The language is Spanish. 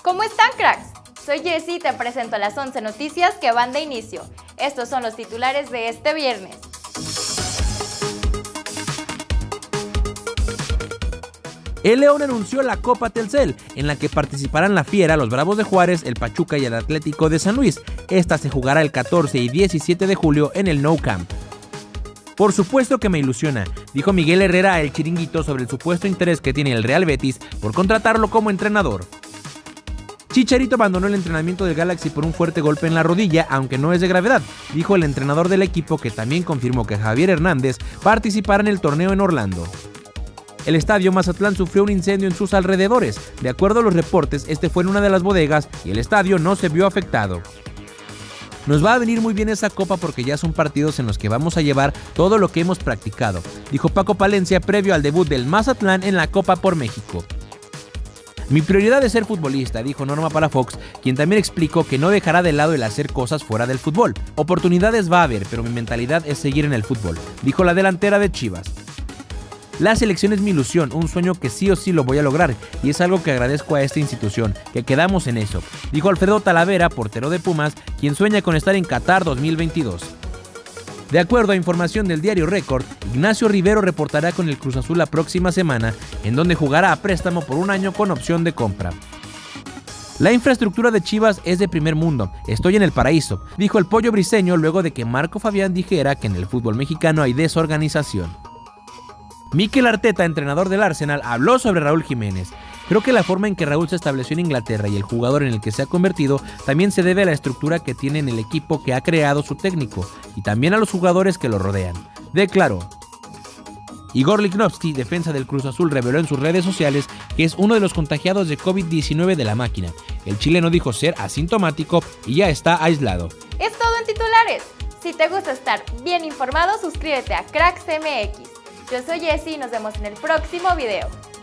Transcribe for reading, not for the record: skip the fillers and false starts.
¿Cómo están, cracks? Soy Jessie y te presento las 11 noticias que van de inicio. Estos son los titulares de este viernes. El León anunció la Copa Telcel, en la que participarán la Fiera, los Bravos de Juárez, el Pachuca y el Atlético de San Luis. Esta se jugará el 14 y 17 de julio en el Nou Camp. Por supuesto que me ilusiona, dijo Miguel Herrera a El Chiringuito sobre el supuesto interés que tiene el Real Betis por contratarlo como entrenador. Chicharito abandonó el entrenamiento del Galaxy por un fuerte golpe en la rodilla, aunque no es de gravedad, dijo el entrenador del equipo, que también confirmó que Javier Hernández participará en el torneo en Orlando. El estadio Mazatlán sufrió un incendio en sus alrededores. De acuerdo a los reportes, este fue en una de las bodegas y el estadio no se vio afectado. Nos va a venir muy bien esa copa porque ya son partidos en los que vamos a llevar todo lo que hemos practicado, dijo Paco Palencia previo al debut del Mazatlán en la Copa por México. Mi prioridad es ser futbolista, dijo Norma Palafox, quien también explicó que no dejará de lado el hacer cosas fuera del fútbol. Oportunidades va a haber, pero mi mentalidad es seguir en el fútbol, dijo la delantera de Chivas. La selección es mi ilusión, un sueño que sí o sí lo voy a lograr, y es algo que agradezco a esta institución, que quedamos en eso, dijo Alfredo Talavera, portero de Pumas, quien sueña con estar en Qatar 2022. De acuerdo a información del diario Récord, Ignacio Rivero reportará con el Cruz Azul la próxima semana, en donde jugará a préstamo por un año con opción de compra. La infraestructura de Chivas es de primer mundo, estoy en el paraíso, dijo el Pollo Briseño luego de que Marco Fabián dijera que en el fútbol mexicano hay desorganización. Mikel Arteta, entrenador del Arsenal, habló sobre Raúl Jiménez. Creo que la forma en que Raúl se estableció en Inglaterra y el jugador en el que se ha convertido también se debe a la estructura que tiene en el equipo que ha creado su técnico y también a los jugadores que lo rodean, declaró. Igor Lichnowsky, defensa del Cruz Azul, reveló en sus redes sociales que es uno de los contagiados de COVID-19 de la máquina. El chileno dijo ser asintomático y ya está aislado. Es todo en titulares. Si te gusta estar bien informado, suscríbete a Cracks MX. Yo soy Jessie y nos vemos en el próximo video.